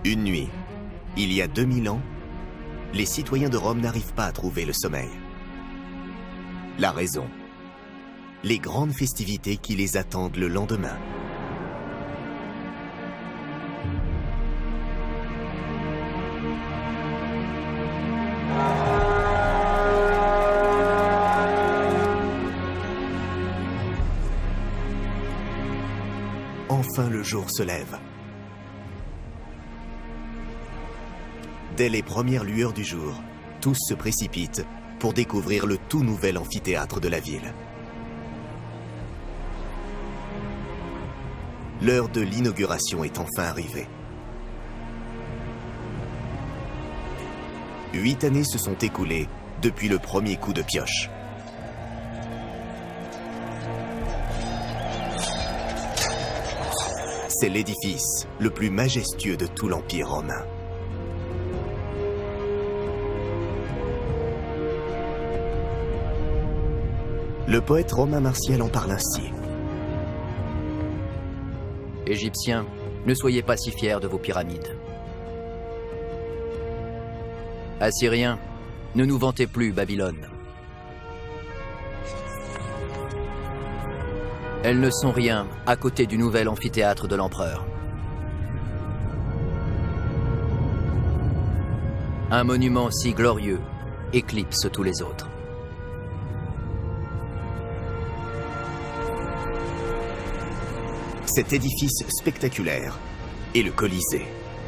Une nuit, il y a 2000 ans, les citoyens de Rome n'arrivent pas à trouver le sommeil. La raison, les grandes festivités qui les attendent le lendemain. Enfin, le jour se lève. Dès les premières lueurs du jour, tous se précipitent pour découvrir le tout nouvel amphithéâtre de la ville. L'heure de l'inauguration est enfin arrivée. 8 années se sont écoulées depuis le premier coup de pioche. C'est l'édifice le plus majestueux de tout l'Empire romain. Le poète romain Martial en parle ainsi. Égyptiens, ne soyez pas si fiers de vos pyramides. Assyriens, ne nous vantez plus, Babylone. Elles ne sont rien à côté du nouvel amphithéâtre de l'empereur. Un monument si glorieux éclipse tous les autres. Cet édifice spectaculaire est le Colisée.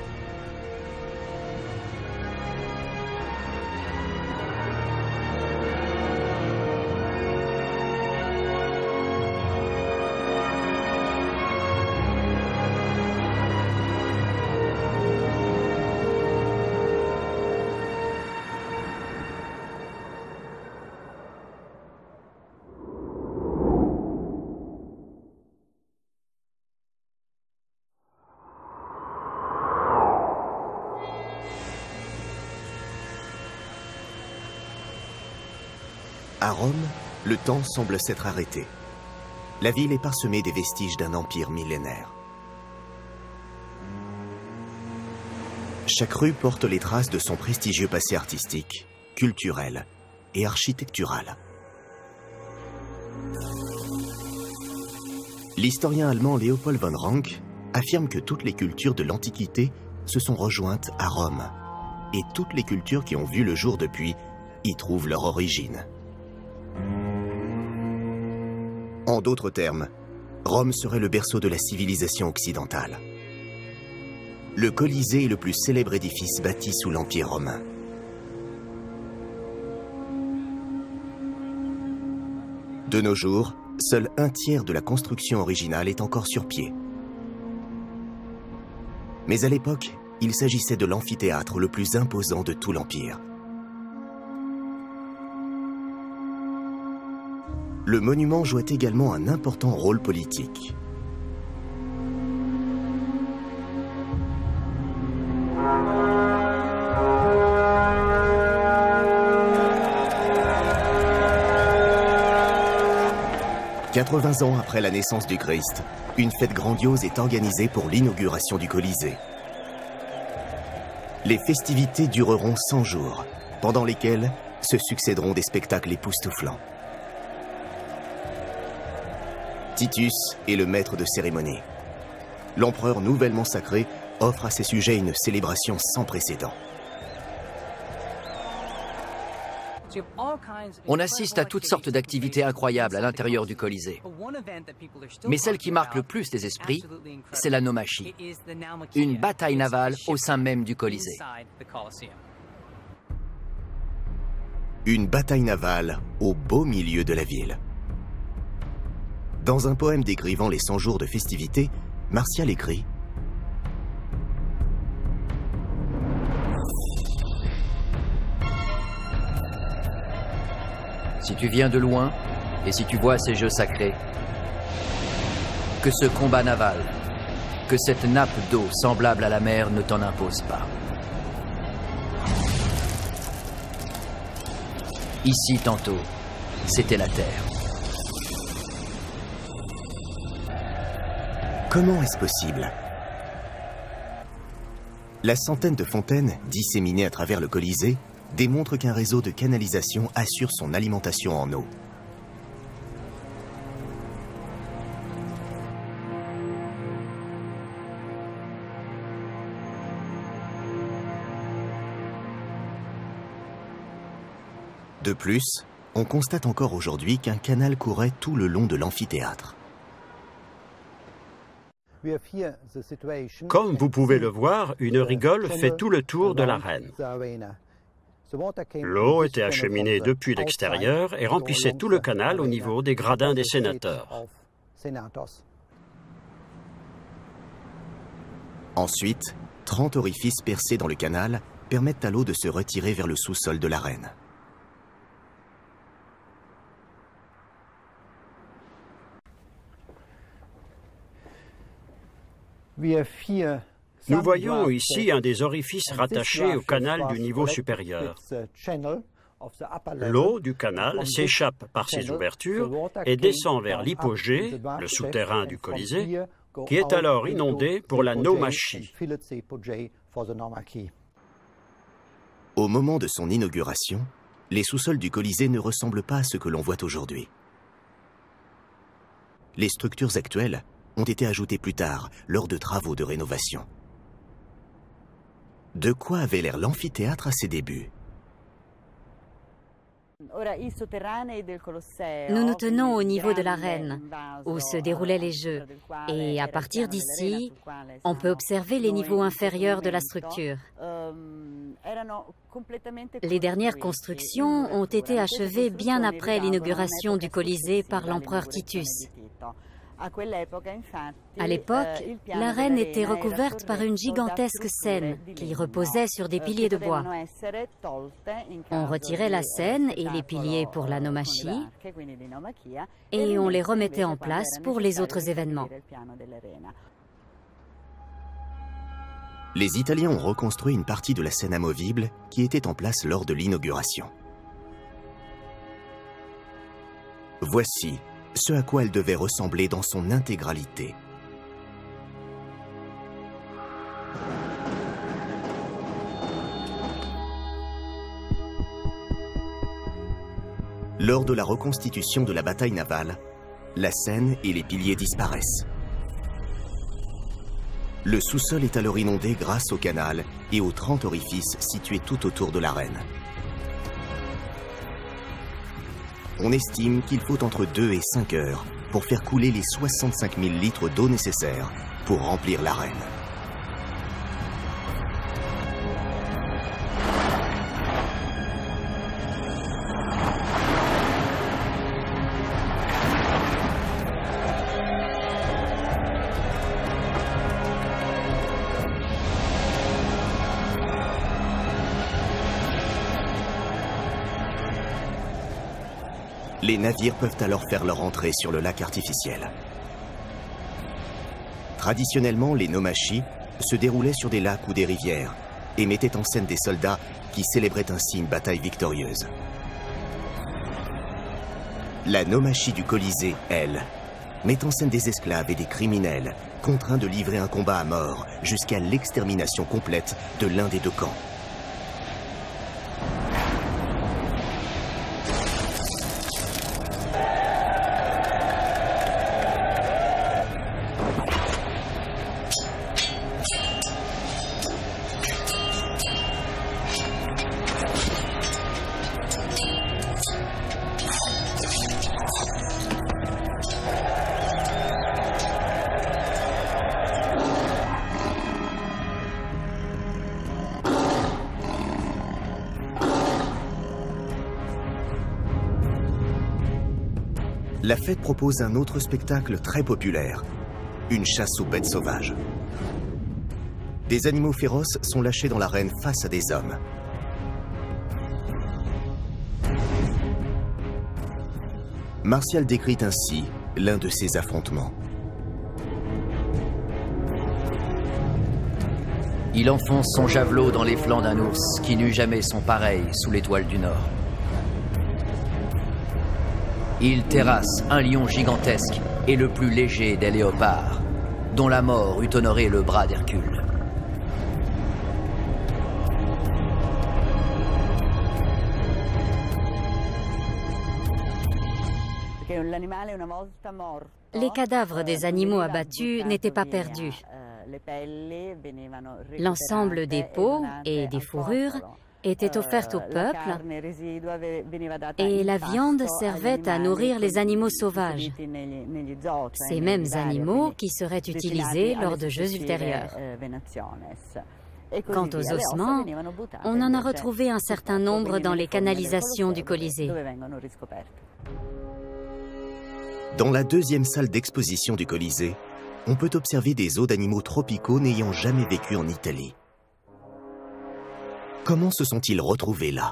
À Rome, le temps semble s'être arrêté. La ville est parsemée des vestiges d'un empire millénaire. Chaque rue porte les traces de son prestigieux passé artistique, culturel et architectural. L'historien allemand Leopold von Ranke affirme que toutes les cultures de l'Antiquité se sont rejointes à Rome, et toutes les cultures qui ont vu le jour depuis y trouvent leur origine. En d'autres termes, Rome serait le berceau de la civilisation occidentale. Le Colisée est le plus célèbre édifice bâti sous l'Empire romain. De nos jours, seul un tiers de la construction originale est encore sur pied. Mais à l'époque, il s'agissait de l'amphithéâtre le plus imposant de tout l'Empire. Le monument jouait également un important rôle politique. « 80 ans après la naissance du Christ, une fête grandiose est organisée pour l'inauguration du Colisée. Les festivités dureront 100 jours, pendant lesquels se succéderont des spectacles époustouflants. Titus est le maître de cérémonie. L'empereur nouvellement sacré offre à ses sujets une célébration sans précédent. On assiste à toutes sortes d'activités incroyables à l'intérieur du Colisée. Mais celle qui marque le plus les esprits, c'est la naumachie, une bataille navale au sein même du Colisée. Une bataille navale au beau milieu de la ville. Dans un poème décrivant les 100 jours de festivités, Martial écrit « Si tu viens de loin, et si tu vois ces jeux sacrés, que ce combat naval, que cette nappe d'eau semblable à la mer ne t'en impose pas. Ici, tantôt, c'était la terre. » Comment est-ce possible? La centaine de fontaines disséminées à travers le Colisée démontrent qu'un réseau de canalisation assure son alimentation en eau. De plus, on constate encore aujourd'hui qu'un canal courait tout le long de l'amphithéâtre. Comme vous pouvez le voir, une rigole fait tout le tour de l'arène. L'eau était acheminée depuis l'extérieur et remplissait tout le canal au niveau des gradins des sénateurs. Ensuite, 30 orifices percés dans le canal permettent à l'eau de se retirer vers le sous-sol de l'arène. Nous voyons ici un des orifices rattachés au canal du niveau supérieur. L'eau du canal s'échappe par ces ouvertures et descend vers l'hypogée, le souterrain du Colisée, qui est alors inondé pour la naumachie. Au moment de son inauguration, les sous-sols du Colisée ne ressemblent pas à ce que l'on voit aujourd'hui. Les structures actuelles ont été ajoutées plus tard, lors de travaux de rénovation. De quoi avait l'air l'amphithéâtre à ses débuts? Nous nous tenons au niveau de l'arène, où se déroulaient les Jeux, et à partir d'ici, on peut observer les niveaux inférieurs de la structure. Les dernières constructions ont été achevées bien après l'inauguration du Colisée par l'empereur Titus. À l'époque, l'arène était recouverte par une gigantesque scène qui reposait sur des piliers de bois. On retirait la scène et les piliers pour la naumachie et on les remettait en place pour les autres événements. Les Italiens ont reconstruit une partie de la scène amovible qui était en place lors de l'inauguration. Voici ce à quoi elle devait ressembler dans son intégralité. Lors de la reconstitution de la bataille navale, la scène et les piliers disparaissent. Le sous-sol est alors inondé grâce au canal et aux 30 orifices situés tout autour de l'arène. On estime qu'il faut entre 2 et 5 heures pour faire couler les 65 000 litres d'eau nécessaires pour remplir l'arène. Les navires peuvent alors faire leur entrée sur le lac artificiel. Traditionnellement, les naumachies se déroulaient sur des lacs ou des rivières et mettaient en scène des soldats qui célébraient ainsi une bataille victorieuse. La naumachie du Colisée, elle, met en scène des esclaves et des criminels contraints de livrer un combat à mort jusqu'à l'extermination complète de l'un des deux camps. La fête propose un autre spectacle très populaire, une chasse aux bêtes sauvages. Des animaux féroces sont lâchés dans l'arène face à des hommes. Martial décrit ainsi l'un de ces affrontements. Il enfonce son javelot dans les flancs d'un ours qui n'eut jamais son pareil sous l'étoile du Nord. Il terrasse un lion gigantesque et le plus léger des léopards, dont la mort eût honoré le bras d'Hercule. Les cadavres des animaux abattus n'étaient pas perdus. L'ensemble des peaux et des fourrures était offerte au peuple et la viande servait à nourrir les animaux sauvages, ces mêmes animaux qui seraient utilisés lors de jeux ultérieurs. Quant aux ossements, on en a retrouvé un certain nombre dans les canalisations du Colisée. Dans la deuxième salle d'exposition du Colisée, on peut observer des os d'animaux tropicaux n'ayant jamais vécu en Italie. Comment se sont-ils retrouvés là?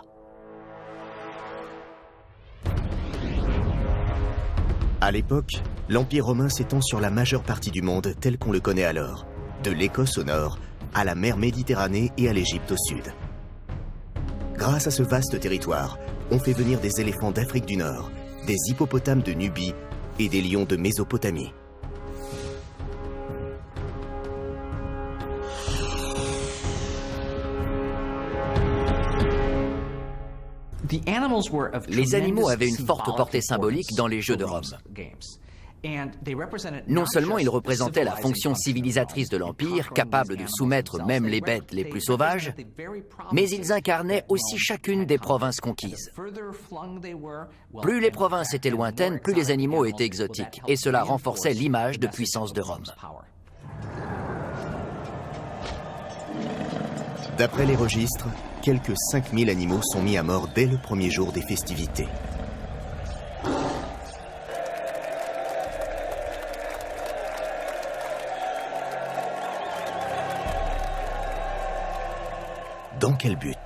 À l'époque, l'Empire romain s'étend sur la majeure partie du monde tel qu'on le connaît alors, de l'Écosse au nord, à la mer Méditerranée et à l'Égypte au sud. Grâce à ce vaste territoire, on fait venir des éléphants d'Afrique du Nord, des hippopotames de Nubie et des lions de Mésopotamie. Les animaux avaient une forte portée symbolique dans les Jeux de Rome. Non seulement ils représentaient la fonction civilisatrice de l'Empire, capable de soumettre même les bêtes les plus sauvages, mais ils incarnaient aussi chacune des provinces conquises. Plus les provinces étaient lointaines, plus les animaux étaient exotiques, et cela renforçait l'image de puissance de Rome. D'après les registres, quelques 5000 animaux sont mis à mort dès le premier jour des festivités. Dans quel but?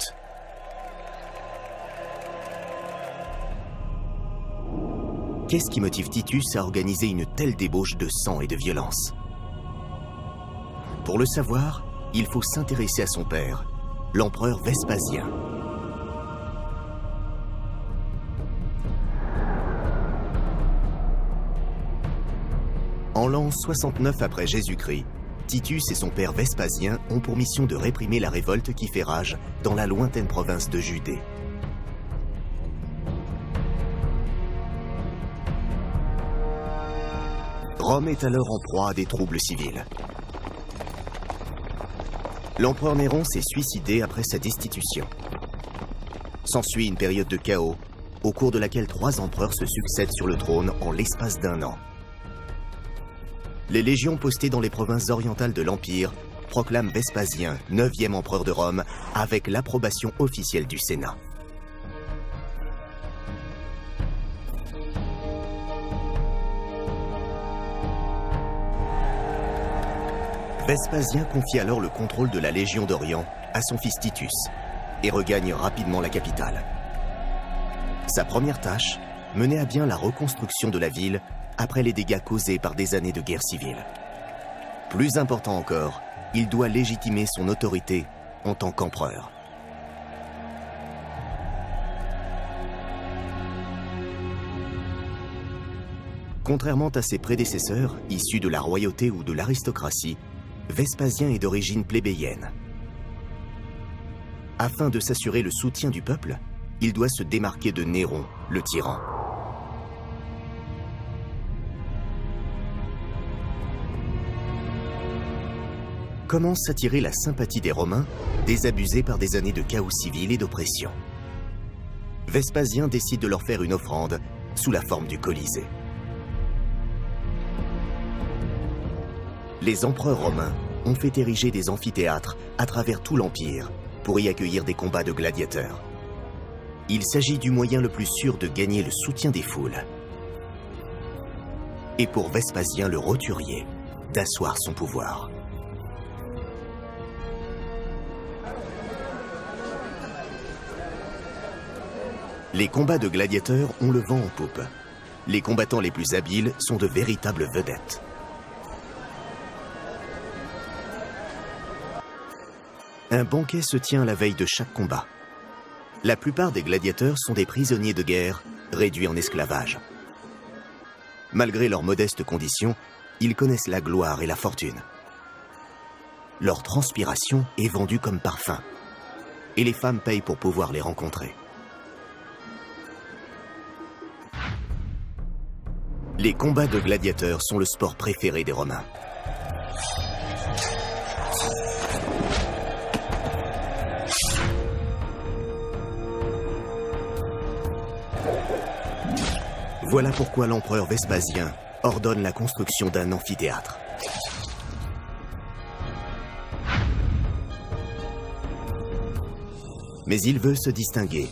Qu'est-ce qui motive Titus à organiser une telle débauche de sang et de violence? Pour le savoir, il faut s'intéresser à son père, l'empereur Vespasien. En l'an 69 après Jésus-Christ, Titus et son père Vespasien ont pour mission de réprimer la révolte qui fait rage dans la lointaine province de Judée. Rome est alors en proie à des troubles civils. L'empereur Néron s'est suicidé après sa destitution. S'ensuit une période de chaos, au cours de laquelle 3 empereurs se succèdent sur le trône en l'espace d'1 an. Les légions postées dans les provinces orientales de l'Empire proclament Vespasien 9e empereur de Rome avec l'approbation officielle du Sénat. Vespasien confie alors le contrôle de la Légion d'Orient à son fils Titus et regagne rapidement la capitale. Sa première tâche, mener à bien la reconstruction de la ville après les dégâts causés par des années de guerre civile. Plus important encore, il doit légitimer son autorité en tant qu'empereur. Contrairement à ses prédécesseurs, issus de la royauté ou de l'aristocratie, Vespasien est d'origine plébéienne. Afin de s'assurer le soutien du peuple, il doit se démarquer de Néron, le tyran. Comment s'attirer la sympathie des Romains, désabusés par des années de chaos civil et d'oppression? Vespasien décide de leur faire une offrande sous la forme du Colisée. Les empereurs romains ont fait ériger des amphithéâtres à travers tout l'Empire pour y accueillir des combats de gladiateurs. Il s'agit du moyen le plus sûr de gagner le soutien des foules. Et pour Vespasien le roturier, d'asseoir son pouvoir. Les combats de gladiateurs ont le vent en poupe. Les combattants les plus habiles sont de véritables vedettes. Un banquet se tient la veille de chaque combat. La plupart des gladiateurs sont des prisonniers de guerre réduits en esclavage. Malgré leurs modestes conditions, ils connaissent la gloire et la fortune. Leur transpiration est vendue comme parfum, et les femmes payent pour pouvoir les rencontrer. Les combats de gladiateurs sont le sport préféré des Romains. Voilà pourquoi l'empereur Vespasien ordonne la construction d'un amphithéâtre. Mais il veut se distinguer.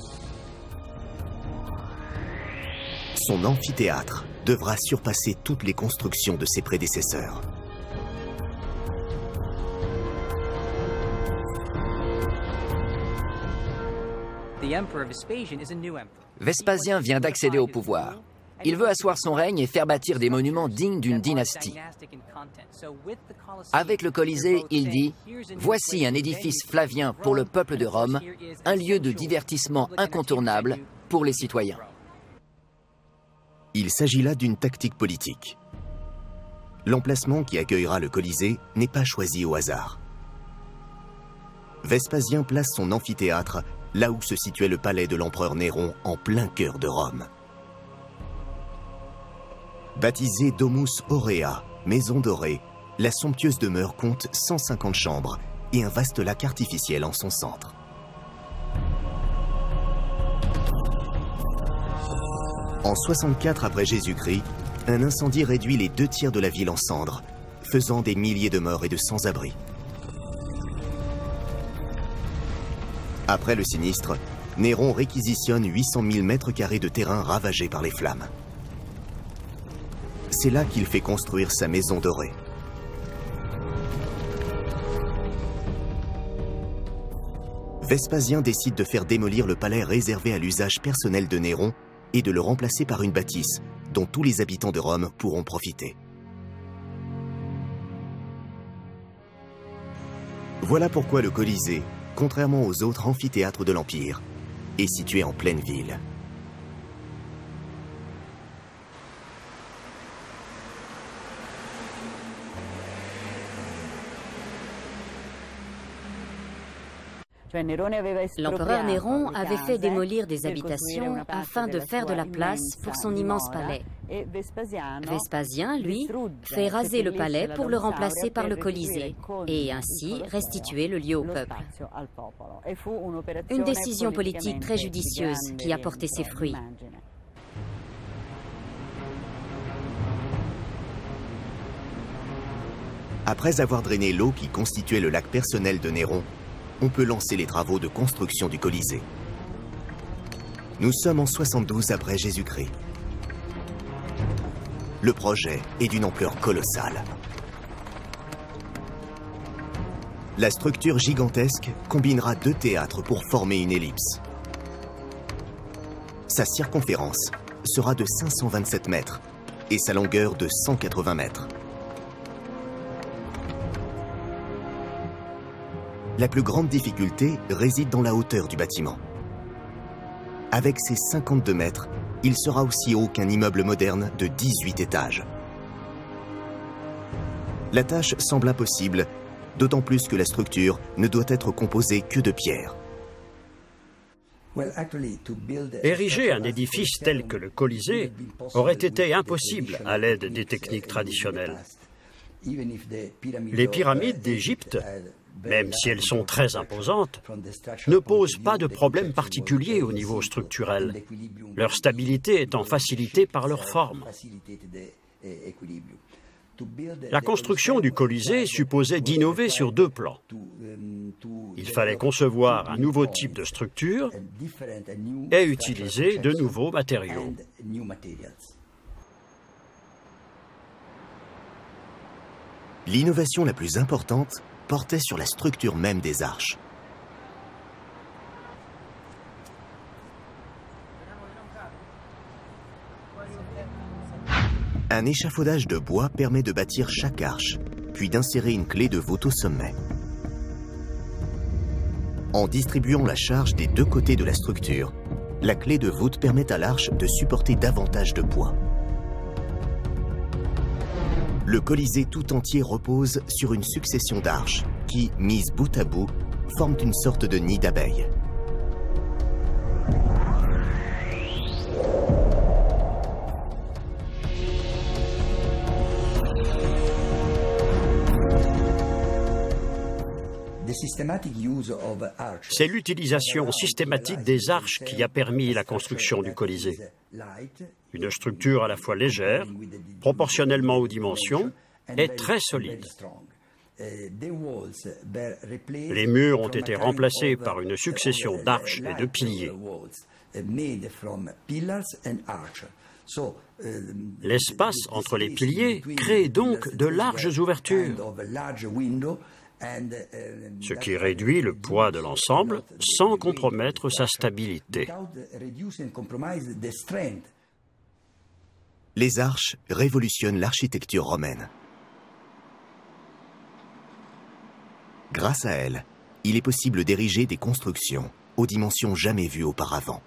Son amphithéâtre devra surpasser toutes les constructions de ses prédécesseurs. Vespasien vient d'accéder au pouvoir. Il veut asseoir son règne et faire bâtir des monuments dignes d'une dynastie. Avec le Colisée, il dit « Voici un édifice flavien pour le peuple de Rome, un lieu de divertissement incontournable pour les citoyens. » Il s'agit là d'une tactique politique. L'emplacement qui accueillera le Colisée n'est pas choisi au hasard. Vespasien place son amphithéâtre là où se situait le palais de l'empereur Néron en plein cœur de Rome. Baptisée Domus Aurea, maison dorée, la somptueuse demeure compte 150 chambres et un vaste lac artificiel en son centre. En 64 après Jésus-Christ, un incendie réduit les 2 tiers de la ville en cendres, faisant des milliers de morts et de sans-abri. Après le sinistre, Néron réquisitionne 800 000 mètres carrés de terrain ravagés par les flammes. C'est là qu'il fait construire sa maison dorée. Vespasien décide de faire démolir le palais réservé à l'usage personnel de Néron et de le remplacer par une bâtisse dont tous les habitants de Rome pourront profiter. Voilà pourquoi le Colisée, contrairement aux autres amphithéâtres de l'Empire, est situé en pleine ville. L'empereur Néron avait fait démolir des habitations afin de faire de la place pour son immense palais. Vespasien, lui, fait raser le palais pour le remplacer par le Colisée et ainsi restituer le lieu au peuple. Une décision politique très judicieuse qui a porté ses fruits. Après avoir drainé l'eau qui constituait le lac personnel de Néron, on peut lancer les travaux de construction du Colisée. Nous sommes en 72 après Jésus-Christ. Le projet est d'une ampleur colossale. La structure gigantesque combinera 2 théâtres pour former une ellipse. Sa circonférence sera de 527 mètres et sa longueur de 180 mètres. La plus grande difficulté réside dans la hauteur du bâtiment. Avec ses 52 mètres, il sera aussi haut qu'un immeuble moderne de 18 étages. La tâche semble impossible, d'autant plus que la structure ne doit être composée que de pierre. Ériger un édifice tel que le Colisée aurait été impossible à l'aide des techniques traditionnelles. Les pyramides d'Égypte, même si elles sont très imposantes, ne posent pas de problème particulier au niveau structurel, leur stabilité étant facilitée par leur forme. La construction du Colisée supposait d'innover sur 2 plans. Il fallait concevoir un nouveau type de structure et utiliser de nouveaux matériaux. L'innovation la plus importante portait sur la structure même des arches. Un échafaudage de bois permet de bâtir chaque arche, puis d'insérer une clé de voûte au sommet. En distribuant la charge des 2 côtés de la structure, la clé de voûte permet à l'arche de supporter davantage de poids. Le Colisée tout entier repose sur une succession d'arches qui, mises bout à bout, forment une sorte de nid d'abeilles. C'est l'utilisation systématique des arches qui a permis la construction du Colisée. Une structure à la fois légère, proportionnellement aux dimensions, et très solide. Les murs ont été remplacés par une succession d'arches et de piliers. L'espace entre les piliers crée donc de larges ouvertures, ce qui réduit le poids de l'ensemble sans compromettre sa stabilité. Les arches révolutionnent l'architecture romaine. Grâce à elles, il est possible d'ériger des constructions aux dimensions jamais vues auparavant.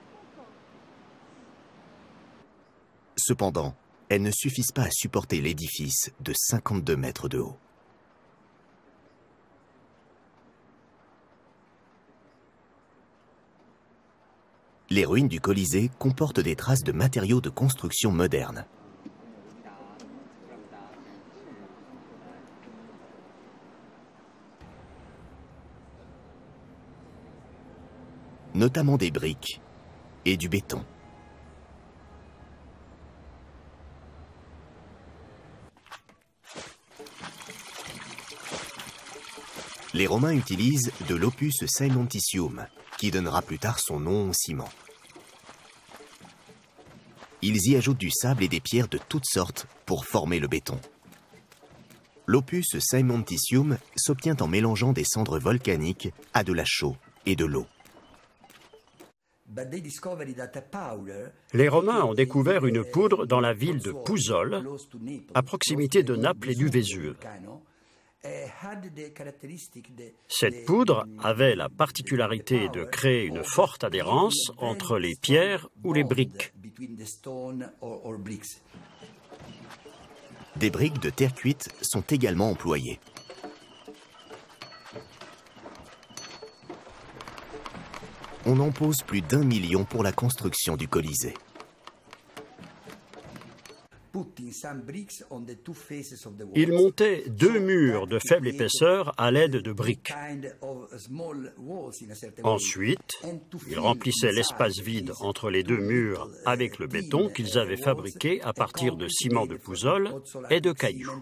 Cependant, elles ne suffisent pas à supporter l'édifice de 52 mètres de haut. Les ruines du Colisée comportent des traces de matériaux de construction modernes. Notamment des briques et du béton. Les Romains utilisent de l'opus caementitium, qui donnera plus tard son nom au ciment. Ils y ajoutent du sable et des pierres de toutes sortes pour former le béton. L'opus caementitium s'obtient en mélangeant des cendres volcaniques à de la chaux et de l'eau. Les Romains ont découvert une poudre dans la ville de Pousole, à proximité de Naples et du Vésuve. Cette poudre avait la particularité de créer une forte adhérence entre les pierres ou les briques. Des briques de terre cuite sont également employées. On en pose plus d'1 million pour la construction du Colisée. Ils montaient 2 murs de faible épaisseur à l'aide de briques. Ensuite, ils remplissaient l'espace vide entre les 2 murs avec le béton qu'ils avaient fabriqué à partir de ciment de Pousole et de cailloux.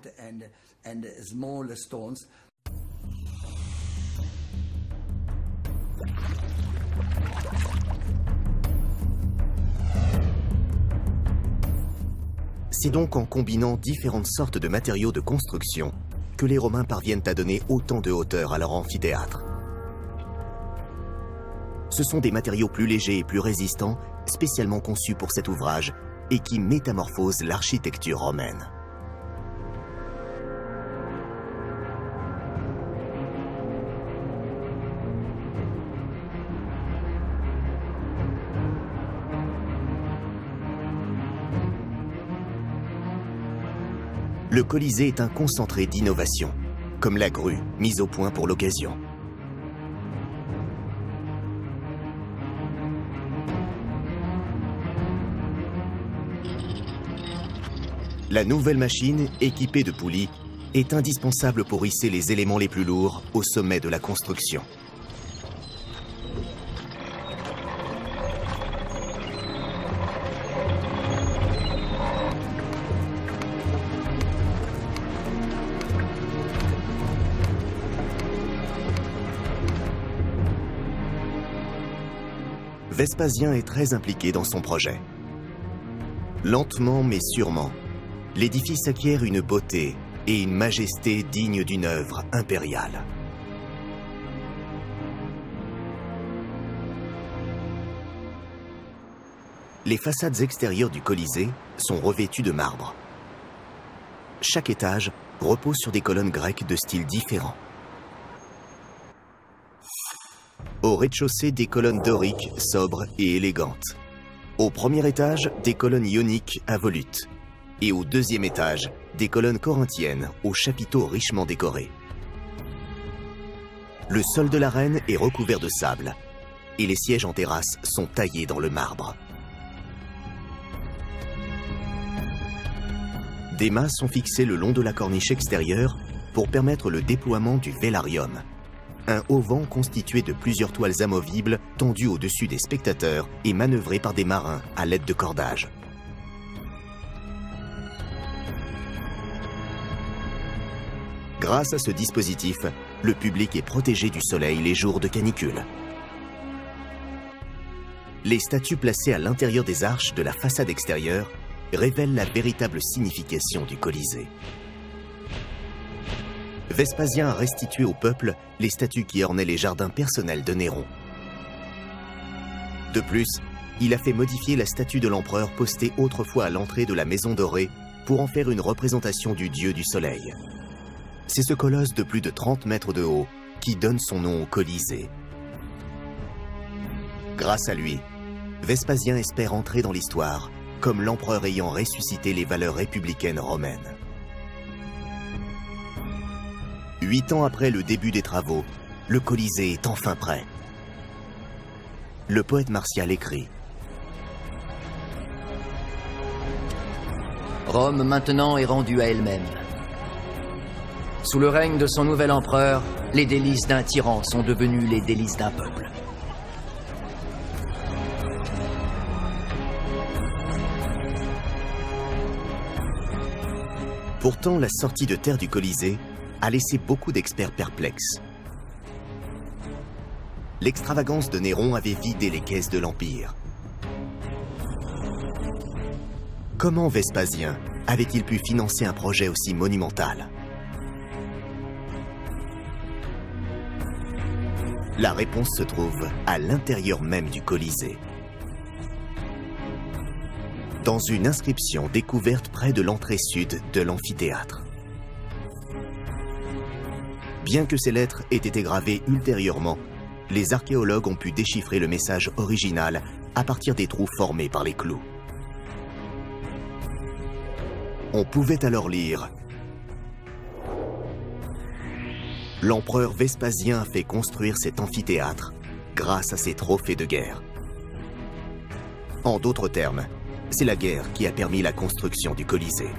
C'est donc en combinant différentes sortes de matériaux de construction que les Romains parviennent à donner autant de hauteur à leur amphithéâtre. Ce sont des matériaux plus légers et plus résistants, spécialement conçus pour cet ouvrage, et qui métamorphosent l'architecture romaine. Le Colisée est un concentré d'innovation, comme la grue mise au point pour l'occasion. La nouvelle machine, équipée de poulies, est indispensable pour hisser les éléments les plus lourds au sommet de la construction. Vespasien est très impliqué dans son projet. Lentement mais sûrement, l'édifice acquiert une beauté et une majesté dignes d'une œuvre impériale. Les façades extérieures du Colisée sont revêtues de marbre. Chaque étage repose sur des colonnes grecques de styles différents. Au rez-de-chaussée, des colonnes doriques, sobres et élégantes. Au premier étage, des colonnes ioniques à volutes. Et au deuxième étage, des colonnes corinthiennes aux chapiteaux richement décorés. Le sol de l'arène est recouvert de sable et les sièges en terrasse sont taillés dans le marbre. Des mâts sont fixés le long de la corniche extérieure pour permettre le déploiement du vélarium, un auvent constitué de plusieurs toiles amovibles tendues au-dessus des spectateurs et manœuvrées par des marins à l'aide de cordages. Grâce à ce dispositif, le public est protégé du soleil les jours de canicule. Les statues placées à l'intérieur des arches de la façade extérieure révèlent la véritable signification du Colisée. Vespasien a restitué au peuple les statues qui ornaient les jardins personnels de Néron. De plus, il a fait modifier la statue de l'empereur postée autrefois à l'entrée de la Maison Dorée pour en faire une représentation du dieu du soleil. C'est ce colosse de plus de 30 mètres de haut qui donne son nom au Colisée. Grâce à lui, Vespasien espère entrer dans l'histoire comme l'empereur ayant ressuscité les valeurs républicaines romaines. 8 ans après le début des travaux, le Colisée est enfin prêt. Le poète Martial écrit: Rome maintenant est rendue à elle-même. Sous le règne de son nouvel empereur, les délices d'un tyran sont devenues les délices d'un peuple. Pourtant, la sortie de terre du Colisée a laissé beaucoup d'experts perplexes. L'extravagance de Néron avait vidé les caisses de l'Empire. Comment Vespasien avait-il pu financer un projet aussi monumental? La réponse se trouve à l'intérieur même du Colisée. Dans une inscription découverte près de l'entrée sud de l'amphithéâtre. Bien que ces lettres aient été gravées ultérieurement, les archéologues ont pu déchiffrer le message original à partir des trous formés par les clous. On pouvait alors lire: l'empereur Vespasien a fait construire cet amphithéâtre grâce à ses trophées de guerre. En d'autres termes, c'est la guerre qui a permis la construction du Colisée.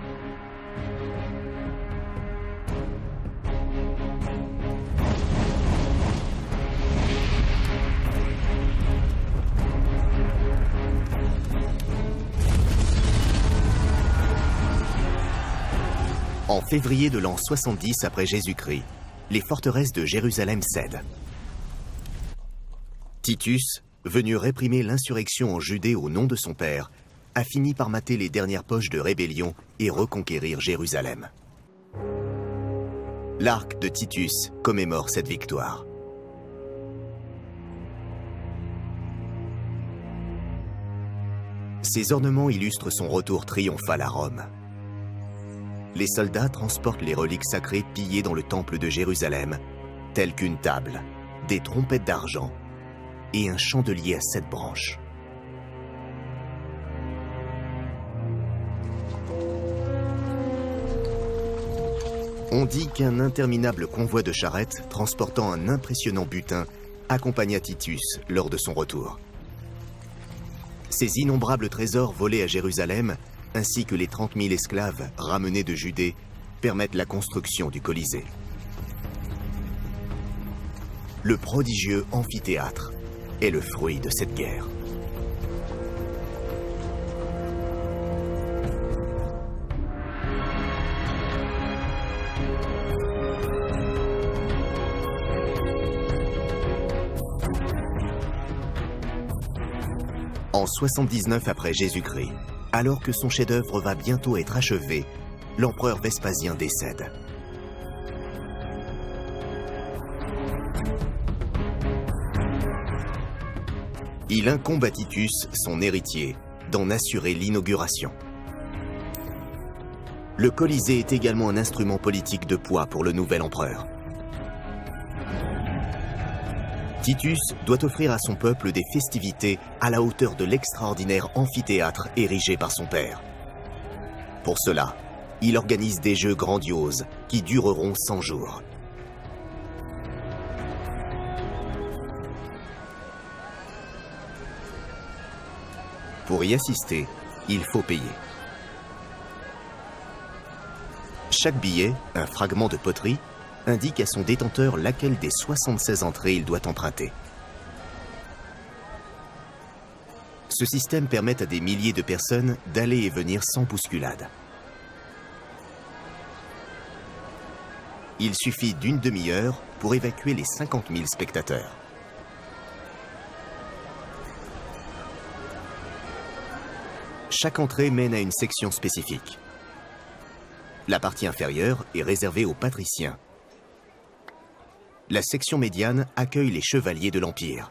En février de l'an 70 après Jésus-Christ, les forteresses de Jérusalem cèdent. Titus, venu réprimer l'insurrection en Judée au nom de son père, a fini par mater les dernières poches de rébellion et reconquérir Jérusalem. L'arc de Titus commémore cette victoire. Ces ornements illustrent son retour triomphal à Rome. Les soldats transportent les reliques sacrées pillées dans le temple de Jérusalem, telles qu'une table, des trompettes d'argent et un chandelier à 7 branches. On dit qu'un interminable convoi de charrettes transportant un impressionnant butin accompagna Titus lors de son retour. Ces innombrables trésors volés à Jérusalem, ainsi que les 30 000 esclaves ramenés de Judée, permettent la construction du Colisée. Le prodigieux amphithéâtre est le fruit de cette guerre. En 79 après Jésus-Christ, alors que son chef-d'œuvre va bientôt être achevé, l'empereur Vespasien décède. Il incombe à Titus, son héritier, d'en assurer l'inauguration. Le Colisée est également un instrument politique de poids pour le nouvel empereur. Titus doit offrir à son peuple des festivités à la hauteur de l'extraordinaire amphithéâtre érigé par son père. Pour cela, il organise des jeux grandioses qui dureront 100 jours. Pour y assister, il faut payer. Chaque billet, un fragment de poterie, indique à son détenteur laquelle des 76 entrées il doit emprunter. Ce système permet à des milliers de personnes d'aller et venir sans bousculade. Il suffit d'une demi-heure pour évacuer les 50 000 spectateurs. Chaque entrée mène à une section spécifique. La partie inférieure est réservée aux patriciens. La section médiane accueille les chevaliers de l'Empire.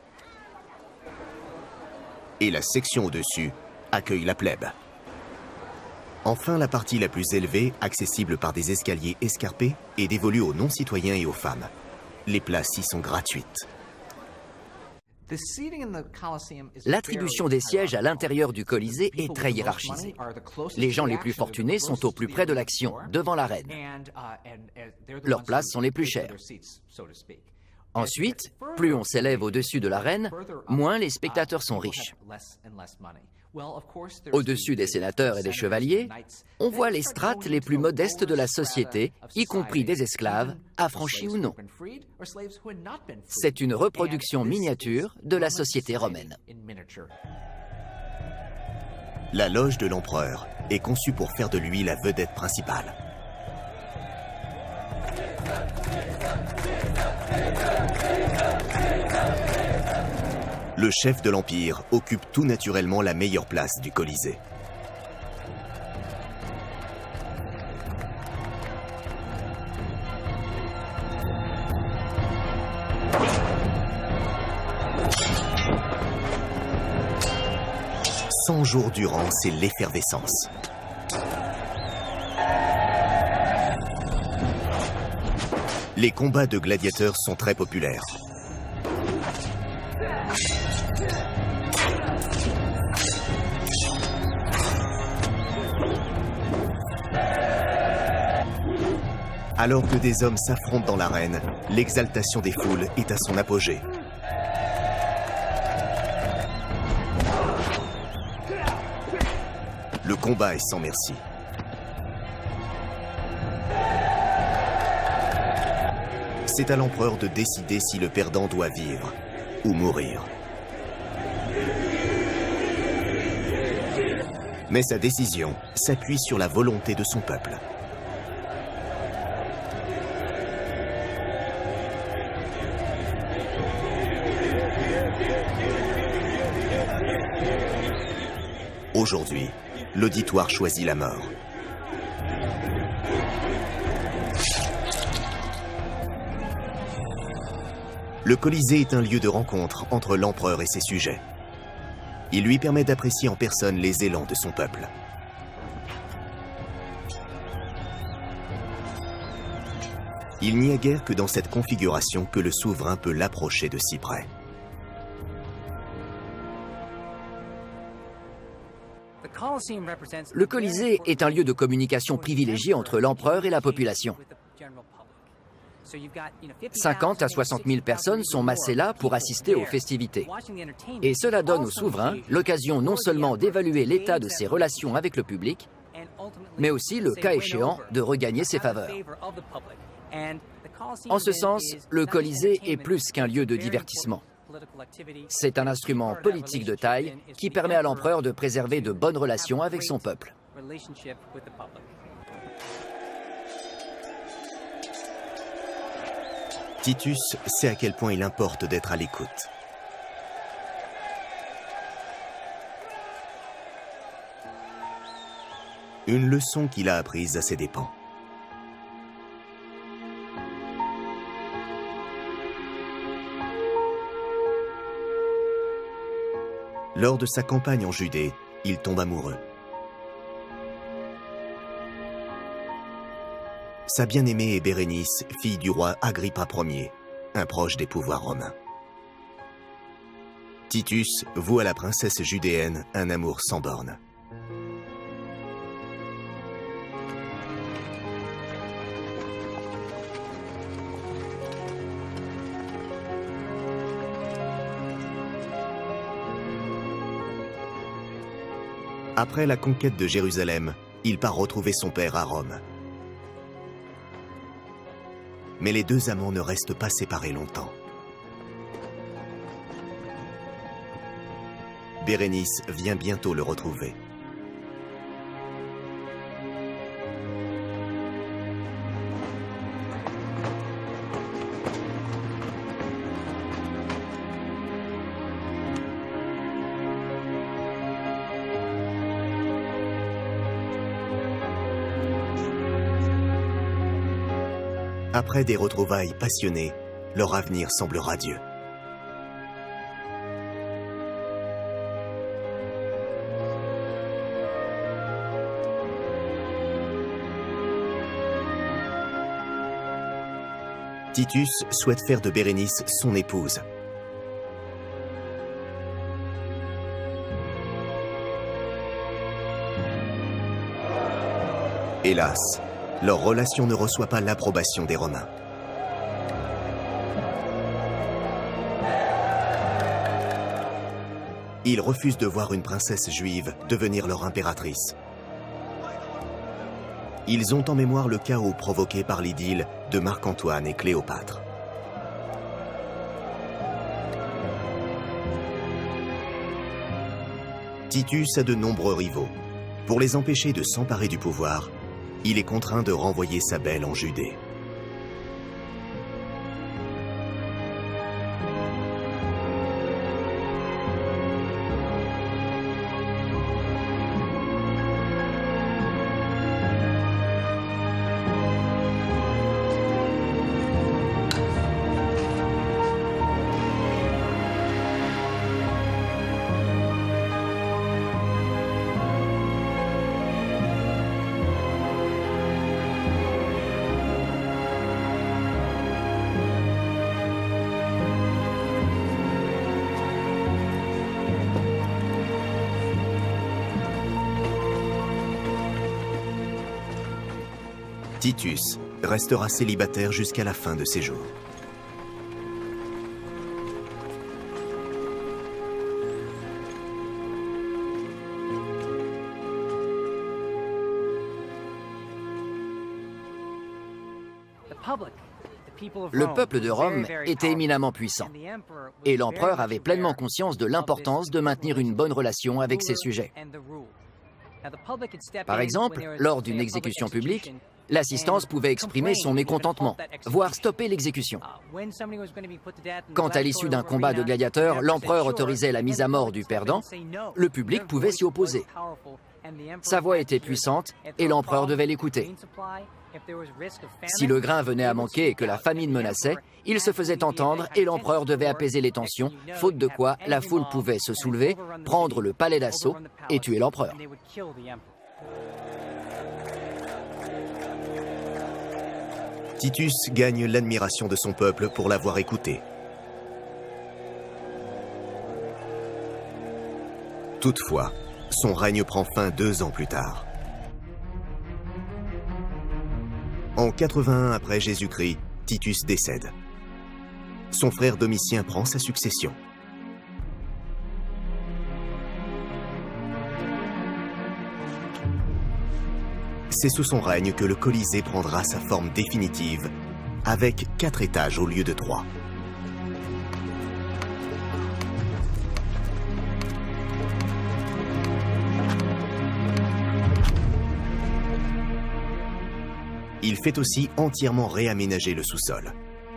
Et la section au-dessus accueille la plèbe. Enfin, la partie la plus élevée, accessible par des escaliers escarpés, est dévolue aux non-citoyens et aux femmes. Les places y sont gratuites. L'attribution des sièges à l'intérieur du Colisée est très hiérarchisée. Les gens les plus fortunés sont au plus près de l'action, devant l'arène. Leurs places sont les plus chères. Ensuite, plus on s'élève au-dessus de l'arène, moins les spectateurs sont riches. Au-dessus des sénateurs et des chevaliers, on voit les strates les plus modestes de la société, y compris des esclaves, affranchis ou non. C'est une reproduction miniature de la société romaine. La loge de l'empereur est conçue pour faire de lui la vedette principale. Le chef de l'Empire occupe tout naturellement la meilleure place du Colisée. « 100 jours durant, c'est l'effervescence. Les combats de gladiateurs sont très populaires. Alors que des hommes s'affrontent dans l'arène, l'exaltation des foules est à son apogée. Le combat est sans merci. C'est à l'empereur de décider si le perdant doit vivre ou mourir. Mais sa décision s'appuie sur la volonté de son peuple. Aujourd'hui, l'auditoire choisit la mort. Le Colisée est un lieu de rencontre entre l'empereur et ses sujets. Il lui permet d'apprécier en personne les élans de son peuple. Il n'y a guère que dans cette configuration que le souverain peut l'approcher de si près. Le Colisée est un lieu de communication privilégié entre l'empereur et la population. 50 à 60 000 personnes sont massées là pour assister aux festivités. Et cela donne au souverain l'occasion non seulement d'évaluer l'état de ses relations avec le public, mais aussi, le cas échéant, de regagner ses faveurs. En ce sens, le Colisée est plus qu'un lieu de divertissement. C'est un instrument politique de taille qui permet à l'empereur de préserver de bonnes relations avec son peuple. Titus sait à quel point il importe d'être à l'écoute. Une leçon qu'il a apprise à ses dépens. Lors de sa campagne en Judée, il tombe amoureux. Sa bien-aimée est Bérénice, fille du roi Agrippa Ier, un proche des pouvoirs romains. Titus voue à la princesse judéenne un amour sans bornes. Après la conquête de Jérusalem, il part retrouver son père à Rome. Mais les deux amants ne restent pas séparés longtemps. Bérénice vient bientôt le retrouver. Après des retrouvailles passionnées, leur avenir semble radieux. Titus souhaite faire de Bérénice son épouse. Hélas, leur relation ne reçoit pas l'approbation des Romains. Ils refusent de voir une princesse juive devenir leur impératrice. Ils ont en mémoire le chaos provoqué par l'idylle de Marc-Antoine et Cléopâtre. Titus a de nombreux rivaux. Pour les empêcher de s'emparer du pouvoir, il est contraint de renvoyer sa belle en Judée. Titus restera célibataire jusqu'à la fin de ses jours. Le peuple de Rome était éminemment puissant, et l'empereur avait pleinement conscience de l'importance de maintenir une bonne relation avec ses sujets. Par exemple, lors d'une exécution publique, l'assistance pouvait exprimer son mécontentement, voire stopper l'exécution. Quand à l'issue d'un combat de gladiateurs, l'empereur autorisait la mise à mort du perdant, le public pouvait s'y opposer. Sa voix était puissante et l'empereur devait l'écouter. Si le grain venait à manquer et que la famine menaçait, il se faisait entendre et l'empereur devait apaiser les tensions, faute de quoi la foule pouvait se soulever, prendre le palais d'assaut et tuer l'empereur. Titus gagne l'admiration de son peuple pour l'avoir écouté. Toutefois, son règne prend fin 2 ans plus tard. En 81 après Jésus-Christ, Titus décède. Son frère Domitien prend sa succession. C'est sous son règne que le Colisée prendra sa forme définitive, avec 4 étages au lieu de 3. Il fait aussi entièrement réaménager le sous-sol.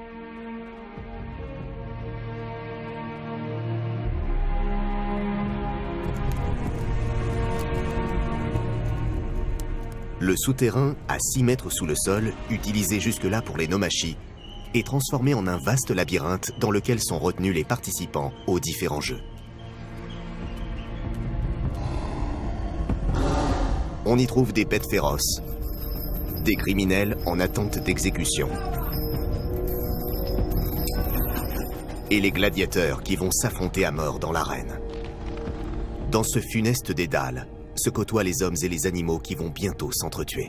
Le souterrain, à 6 mètres sous le sol, utilisé jusque-là pour les nomachis, est transformé en un vaste labyrinthe dans lequel sont retenus les participants aux différents jeux. On y trouve des bêtes féroces, des criminels en attente d'exécution et les gladiateurs qui vont s'affronter à mort dans l'arène. Dans ce funeste dédale se côtoient les hommes et les animaux qui vont bientôt s'entretuer.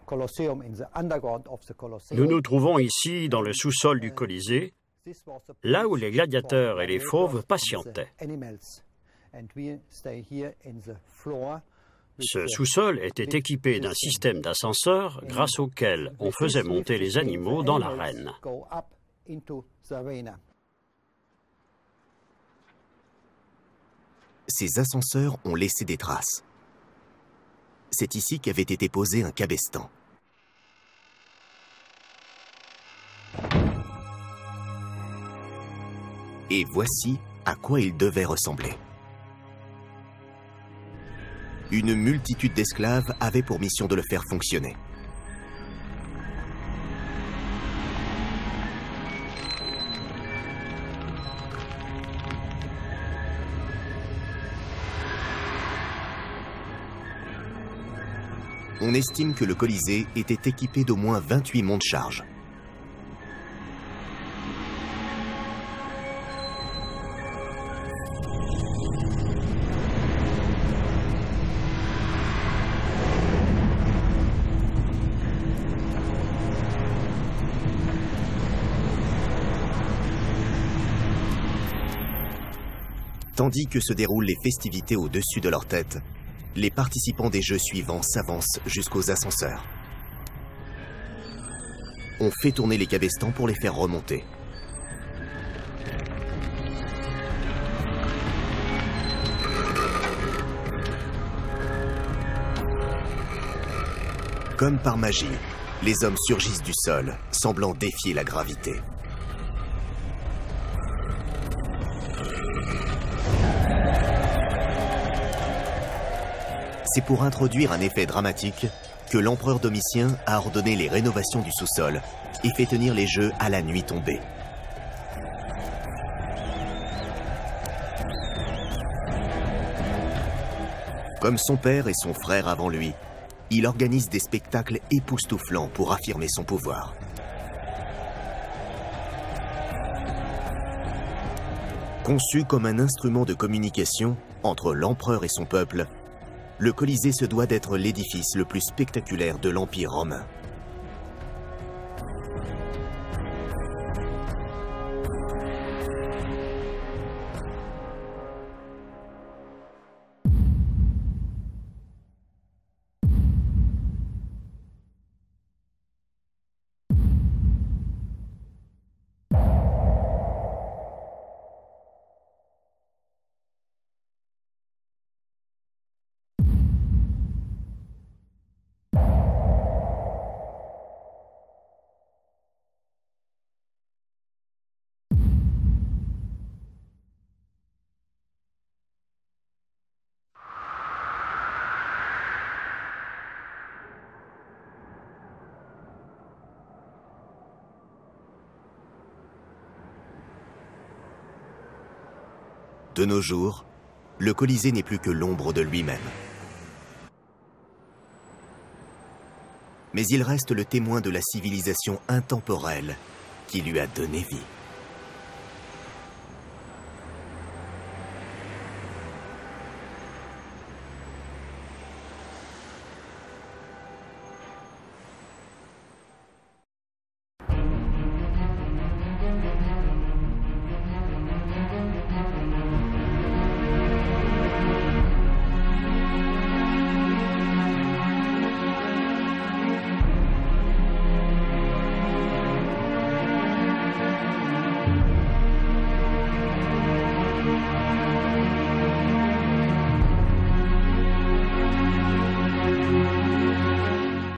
Nous nous trouvons ici dans le sous-sol du Colisée, là où les gladiateurs et les fauves patientaient. Ce sous-sol était équipé d'un système d'ascenseurs grâce auquel on faisait monter les animaux dans l'arène. Ces ascenseurs ont laissé des traces. C'est ici qu'avait été posé un cabestan. Et voici à quoi il devait ressembler. Une multitude d'esclaves avait pour mission de le faire fonctionner. On estime que le Colisée était équipé d'au moins 28 monte-charges. Tandis que se déroulent les festivités au-dessus de leur tête, les participants des jeux suivants s'avancent jusqu'aux ascenseurs. On fait tourner les cabestans pour les faire remonter. Comme par magie, les hommes surgissent du sol, semblant défier la gravité. C'est pour introduire un effet dramatique que l'empereur Domitien a ordonné les rénovations du sous-sol et fait tenir les jeux à la nuit tombée. Comme son père et son frère avant lui, il organise des spectacles époustouflants pour affirmer son pouvoir. Conçu comme un instrument de communication entre l'empereur et son peuple, le Colisée se doit d'être l'édifice le plus spectaculaire de l'Empire romain. De nos jours, le Colisée n'est plus que l'ombre de lui-même. Mais il reste le témoin de la civilisation intemporelle qui lui a donné vie.